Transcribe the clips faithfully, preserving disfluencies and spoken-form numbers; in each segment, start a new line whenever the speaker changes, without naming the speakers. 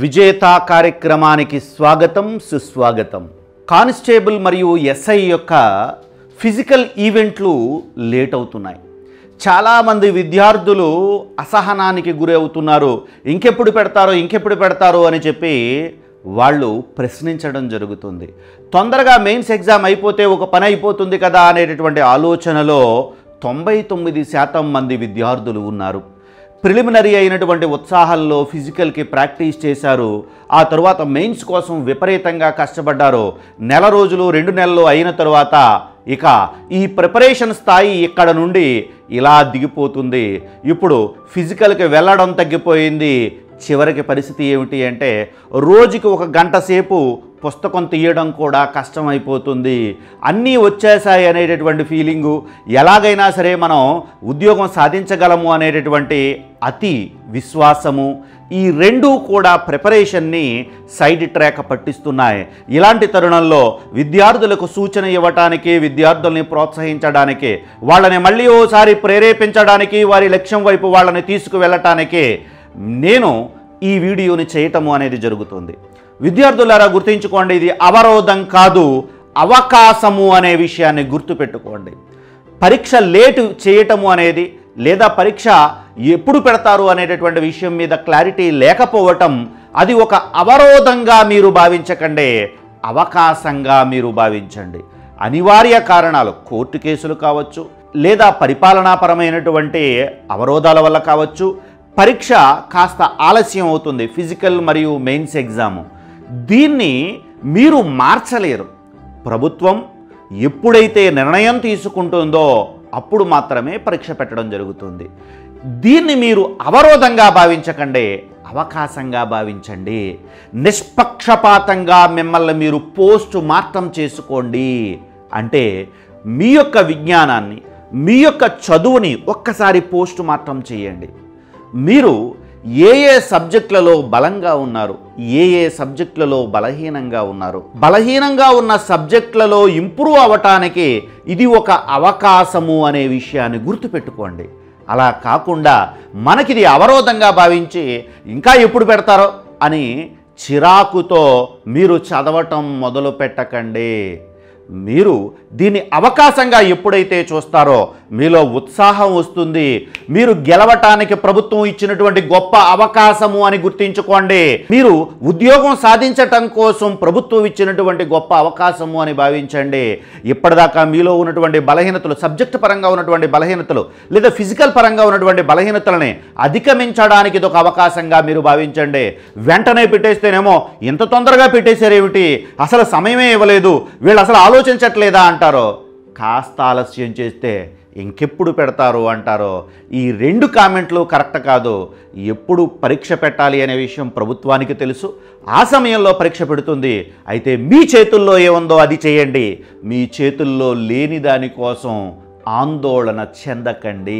విజేత కార్యక్రమానికి స్వాగతం సుస్వాగతం. కానిస్టేబుల్ మరియు ఎస్ఐ యొక్క ఫిజికల్ ఈవెంట్లు లేట్ అవుతున్నాయి. చాలామంది విద్యార్థులు అసహనానికి గురి అవుతున్నారు. ఇంకెప్పుడు పెడతారో ఇంకెప్పుడు పెడతారో అని చెప్పి వాళ్ళు ప్రశ్నించడం జరుగుతుంది. తొందరగా మెయిన్స్ ఎగ్జామ్ అయిపోతే ఒక పని అయిపోతుంది కదా అనేటటువంటి ఆలోచనలో తొంభై తొమ్మిది శాతం మంది విద్యార్థులు ఉన్నారు. ప్రిలిమినరీ అయినటువంటి ఉత్సాహంలో ఫిజికల్కి ప్రాక్టీస్ చేశారు. ఆ తరువాత మెయిన్స్ కోసం విపరీతంగా కష్టపడ్డారు. నెల రోజులు రెండు నెలలు అయిన తరువాత ఇక ఈ ప్రిపరేషన్ స్థాయి ఇక్కడ నుండి ఇలా దిగిపోతుంది. ఇప్పుడు ఫిజికల్కి వెళ్ళడం తగ్గిపోయింది. చివరికి పరిస్థితి ఏమిటి అంటే రోజుకి ఒక గంట సేపు పుస్తకం తీయడం కూడా కష్టమైపోతుంది. అన్నీ వచ్చేసాయి అనేటటువంటి ఫీలింగు, ఎలాగైనా సరే మనం ఉద్యోగం సాధించగలము అనేటటువంటి అతి విశ్వాసము, ఈ రెండూ కూడా ప్రిపరేషన్ని సైడ్ ట్రాక్ పట్టిస్తున్నాయి. ఇలాంటి తరుణంలో విద్యార్థులకు సూచన ఇవ్వటానికి, విద్యార్థుల్ని ప్రోత్సహించడానికి, వాళ్ళని మళ్ళీ ఓసారి ప్రేరేపించడానికి, వారి లక్ష్యం వైపు వాళ్ళని తీసుకువెళ్ళటానికి నేను ఈ వీడియోని చేయటము అనేది జరుగుతుంది. విద్యార్థులారా గుర్తుంచుకోండి, ఇది అవరోధం కాదు, అవకాశము అనే విషయాన్ని గుర్తుపెట్టుకోండి. పరీక్ష లేటు చేయటము అనేది లేదా పరీక్ష ఎప్పుడు పెడతారు అనేటటువంటి విషయం మీద క్లారిటీ లేకపోవటం అది ఒక అవరోధంగా మీరు భావించకండి, అవకాశంగా మీరు భావించండి. అనివార్య కారణాలు, కోర్టు కేసులు కావచ్చు, లేదా పరిపాలనాపరమైనటువంటి అవరోధాల వల్ల కావచ్చు, పరీక్ష కాస్త ఆలస్యం అవుతుంది. ఫిజికల్ మరియు మెయిన్స్ ఎగ్జాము దీన్ని మీరు మార్చలేరు. ప్రభుత్వం ఎప్పుడైతే నిర్ణయం తీసుకుంటుందో అప్పుడు మాత్రమే పరీక్ష పెట్టడం జరుగుతుంది. దీన్ని మీరు అవరోధంగా భావించకండి, అవకాశంగా భావించండి. నిష్పక్షపాతంగా మిమ్మల్ని మీరు పోస్ట్ మార్టం చేసుకోండి. అంటే మీ యొక్క విజ్ఞానాన్ని, మీ యొక్క చదువుని ఒక్కసారి పోస్ట్ మార్టం చేయండి. మీరు ఏ ఏ సబ్జెక్టులలో బలంగా ఉన్నారు, ఏ ఏ సబ్జెక్టులలో బలహీనంగా ఉన్నారు, బలహీనంగా ఉన్న సబ్జెక్టులలో ఇంప్రూవ్ అవ్వటానికి ఇది ఒక అవకాశము అనే విషయాన్ని గుర్తుపెట్టుకోండి. అలా కాకుండా మనకిది అవరోధంగా భావించి ఇంకా ఎప్పుడు పెడతారో అని చిరాకుతో మీరు చదవటం మొదలు పెట్టకండి. మీరు దీన్ని అవకాశంగా ఎప్పుడైతే చూస్తారో మీలో ఉత్సాహం వస్తుంది. మీరు గెలవటానికి ప్రభుత్వం ఇచ్చినటువంటి గొప్ప అవకాశము అని గుర్తించుకోండి. మీరు ఉద్యోగం సాధించటం కోసం ప్రభుత్వం ఇచ్చినటువంటి గొప్ప అవకాశము అని భావించండి. ఇప్పటిదాకా మీలో ఉన్నటువంటి బలహీనతలు, సబ్జెక్ట్ పరంగా ఉన్నటువంటి బలహీనతలు లేదా ఫిజికల్ పరంగా ఉన్నటువంటి బలహీనతలని అధిగమించడానికి ఇది ఒక అవకాశంగా మీరు భావించండి. వెంటనే పెట్టేస్తేనేమో ఇంత తొందరగా పెట్టేశారేమిటి, అసలు సమయమే ఇవ్వలేదు, వీళ్ళు అసలు ఆలోచించట్లేదా అంటారో, కాస్త ఆలస్యం చేస్తే ఇంకెప్పుడు పెడతారు అంటారో. ఈ రెండు కామెంట్లు కరెక్ట్ కాదు. ఎప్పుడు పరీక్ష పెట్టాలి అనే విషయం ప్రభుత్వానికి తెలుసు, ఆ సమయంలో పరీక్ష పెడుతుంది. అయితే మీ చేతుల్లో ఏముందో అది చేయండి. మీ చేతుల్లో లేని దానికోసం ఆందోళన చెందకండి.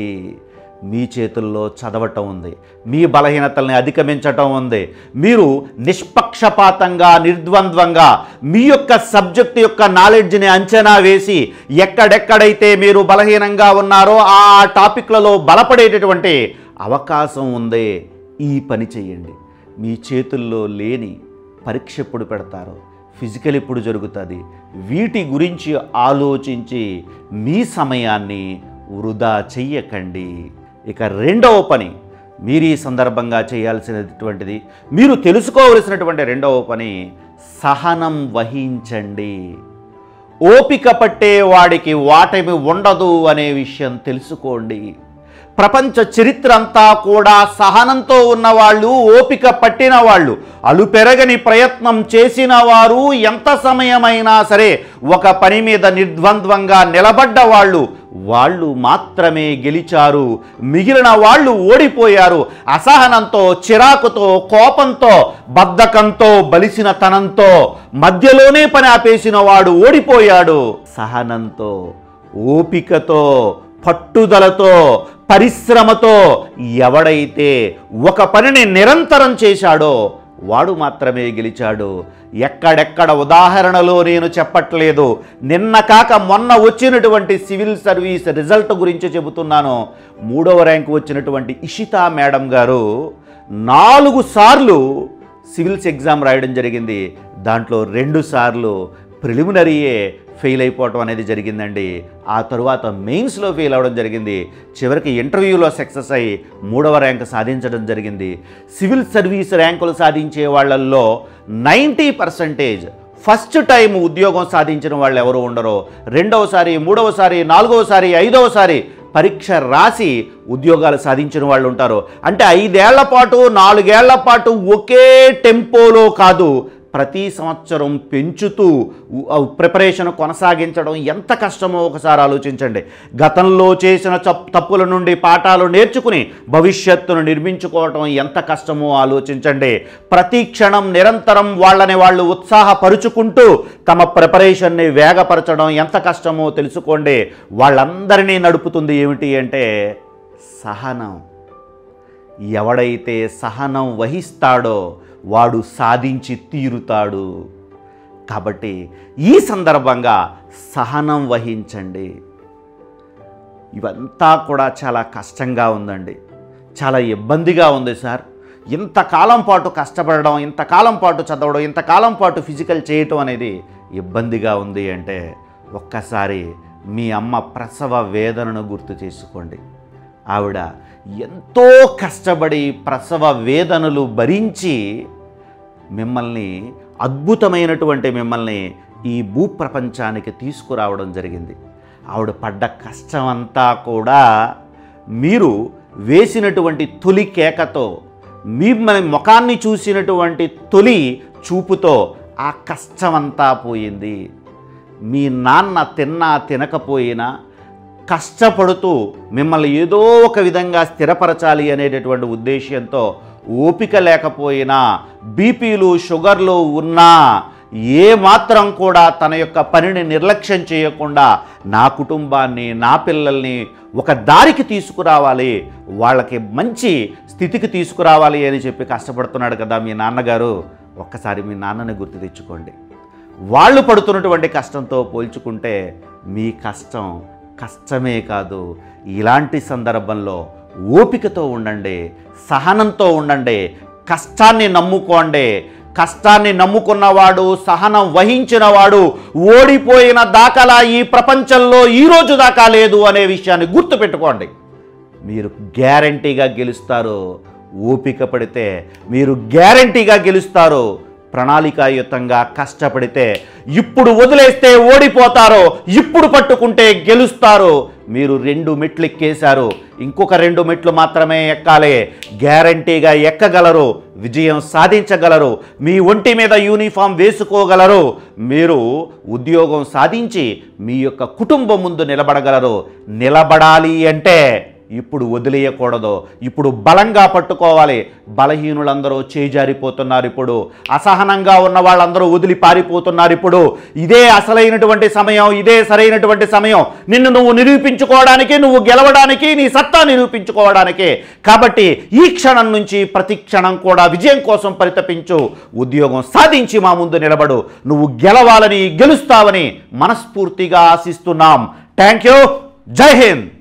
మీ చేతుల్లో చదవటం ఉంది, మీ బలహీనతల్ని అధిగమించటం ఉంది. మీరు నిష్పక్షపాతంగా, నిర్ద్వంద్వంగా మీ యొక్క సబ్జెక్టు యొక్క నాలెడ్జ్ని అంచనా వేసి ఎక్కడెక్కడైతే మీరు బలహీనంగా ఉన్నారో ఆ టాపిక్లలో బలపడేటటువంటి అవకాశం ఉంది. ఈ పని చేయండి. మీ చేతుల్లో లేని పరీక్ష ఎప్పుడు పెడతారో, ఫిజికల్ ఎప్పుడు జరుగుతుంది, వీటి గురించి ఆలోచించి మీ సమయాన్ని వృధా చెయ్యకండి. ఇక రెండవ పని మీరు ఈ సందర్భంగా చేయాల్సినటువంటిది, మీరు తెలుసుకోవలసినటువంటి రెండవ పని, సహనం వహించండి. ఓపిక పట్టే వాడికి వాటమి ఉండదు అనే విషయం తెలుసుకోండి. ప్రపంచ చరిత్ర అంతా కూడా సహనంతో ఉన్నవాళ్ళు, ఓపిక పట్టిన వాళ్ళు, అలుపెరగని ప్రయత్నం చేసిన వారు, ఎంత సమయమైనా సరే ఒక పని మీద నిర్ద్వంద్వంగా నిలబడ్డ వాళ్ళు వాళ్ళు మాత్రమే గెలిచారు. మిగిలిన వాళ్ళు ఓడిపోయారు. అసహనంతో, చిరాకుతో, కోపంతో, బద్ధకంతో, బలిసిన తనంతో మధ్యలోనే పని ఆపేసిన వాడు ఓడిపోయాడు. సహనంతో, ఓపికతో, పట్టుదలతో, పరిశ్రమతో ఎవడైతే ఒక పనిని నిరంతరం చేశాడో వాడు మాత్రమే గెలిచాడు. ఎక్కడెక్కడ ఉదాహరణలో నేను చెప్పట్లేదు, నిన్న కాక మొన్న వచ్చినటువంటి సివిల్ సర్వీస్ రిజల్ట్ గురించి చెబుతున్నాను. మూడవ ర్యాంకు వచ్చినటువంటి ఇషితా మేడం గారు నాలుగు సార్లు సివిల్స్ ఎగ్జామ్ రాయడం జరిగింది. దాంట్లో రెండు సార్లు ప్రిలిమినరీయే ఫెయిల్ అయిపోవటం అనేది జరిగిందండి. ఆ తరువాత మెయిన్స్లో ఫెయిల్ అవ్వడం జరిగింది. చివరికి ఇంటర్వ్యూలో సక్సెస్ అయ్యి మూడవ ర్యాంక్ సాధించడం జరిగింది. సివిల్ సర్వీస్ ర్యాంకులు సాధించే వాళ్ళల్లో నైంటీ పర్సెంటేజ్ ఫస్ట్ టైం ఉద్యోగం సాధించిన వాళ్ళు ఎవరు ఉండరో, రెండవసారి, మూడవసారి, నాలుగవసారి, ఐదవసారి పరీక్ష రాసి ఉద్యోగాలు సాధించిన వాళ్ళు ఉంటారు. అంటే ఐదేళ్ల పాటు, నాలుగేళ్ల పాటు ఒకే టెంపోలో కాదు, ప్రతి సంవత్సరం పెంచుతూ ప్రిపరేషన్ కొనసాగించడం ఎంత కష్టమో ఒకసారి ఆలోచించండి. గతంలో చేసిన తప్పుల నుండి పాఠాలు నేర్చుకుని భవిష్యత్తును నిర్మించుకోవటం ఎంత కష్టమో ఆలోచించండి. ప్రతి క్షణం నిరంతరం వాళ్ళని వాళ్ళు ఉత్సాహపరుచుకుంటూ తమ ప్రిపరేషన్ని వేగపరచడం ఎంత కష్టమో తెలుసుకోండి. వాళ్ళందరినీ నడుపుతుంది ఏమిటి అంటే సహనం. ఎవడైతే సహనం వహిస్తాడో వాడు సాధించి తీరుతాడు. కాబట్టి ఈ సందర్భంగా సహనం వహించండి. ఇవంతా కూడా చాలా కష్టంగా ఉందండి, చాలా ఇబ్బందిగా ఉంది సార్. ఇంతకాలం పాటు కష్టపడడం, ఇంతకాలం పాటు చదవడం, ఇంతకాలం పాటు ఫిజికల్ చేయటం అనేది ఇబ్బందిగా ఉంది అంటే ఒక్కసారి మీ అమ్మ ప్రసవ వేదనను గుర్తు చేసుకోండి. ఆవిడ ఎంతో కష్టపడి ప్రసవ వేదనలు భరించి మిమ్మల్ని, అద్భుతమైనటువంటి మిమ్మల్ని ఈ భూప్రపంచానికి తీసుకురావడం జరిగింది. ఆవిడ పడ్డ కష్టమంతా కూడా మీరు వేసినటువంటి తొలి కేకతో, మిమ్మల్ని ముఖాన్ని చూసినటువంటి తొలి చూపుతో ఆ కష్టమంతా పోయింది. మీ నాన్న తిన్నా తినకపోయినా కష్టపడుతూ మిమ్మల్ని ఏదో ఒక విధంగా స్థిరపరచాలి అనేటటువంటి ఉద్దేశ్యంతో, ఓపిక లేకపోయినా, బీపీలు షుగర్లు ఉన్నా ఏ మాత్రం కూడా తన యొక్క పనిని నిర్లక్ష్యం చేయకుండా నా కుటుంబాన్ని, నా పిల్లల్ని ఒక దారికి తీసుకురావాలి, వాళ్ళకి మంచి స్థితికి తీసుకురావాలి అని చెప్పి కష్టపడుతున్నాడు కదా మీ నాన్నగారు. ఒక్కసారి మీ నాన్నని గుర్తు తెచ్చుకోండి. వాళ్ళు పడుతున్నటువంటి కష్టంతో పోల్చుకుంటే మీ కష్టం కష్టమే కాదు. ఇలాంటి సందర్భంలో ఓపికతో ఉండండి, సహనంతో ఉండండి, కష్టాన్ని నమ్ముకోండి. కష్టాన్ని నమ్ముకున్నవాడు, సహనం వహించినవాడు ఓడిపోయిన దాఖలా ఈ ప్రపంచంలో ఈరోజు దాకా లేదు అనే విషయాన్ని గుర్తుపెట్టుకోండి. మీరు గ్యారంటీగా గెలుస్తారు. ఓపిక పడితే మీరు గ్యారంటీగా గెలుస్తారు. ప్రణాళికాయుతంగా కష్టపడితే ఇప్పుడు వదిలేస్తే ఓడిపోతారో, ఇప్పుడు పట్టుకుంటే గెలుస్తారు. మీరు రెండు మెట్లు ఎక్కేశారు, ఇంకొక రెండు మెట్లు మాత్రమే ఎక్కాలి. గ్యారంటీగా ఎక్కగలరు, విజయం సాధించగలరు, మీ ఒంటి మీద యూనిఫామ్ వేసుకోగలరు. మీరు ఉద్యోగం సాధించి మీ యొక్క కుటుంబం ముందు నిలబడగలరు. నిలబడాలి అంటే ఇప్పుడు వదిలేయకూడదు, ఇప్పుడు బలంగా పట్టుకోవాలి. బలహీనులందరూ చేజారిపోతున్నారు. ఇప్పుడు అసహనంగా ఉన్న వాళ్ళందరూ వదిలి పారిపోతున్నారు. ఇప్పుడు ఇదే అసలైనటువంటి సమయం, ఇదే సరైనటువంటి సమయం నిన్ను నువ్వు నిరూపించుకోవడానికి, నువ్వు గెలవడానికి, నీ సత్తా నిరూపించుకోవడానికి. కాబట్టి ఈ క్షణం నుంచి ప్రతి క్షణం కూడా విజయం కోసం పరితపించు. ఉద్యోగం సాధించి మా ముందు నిలబడు. నువ్వు గెలవాలని, గెలుస్తావని మనస్ఫూర్తిగా ఆశిస్తున్నాం. Thank you. జై హింద్.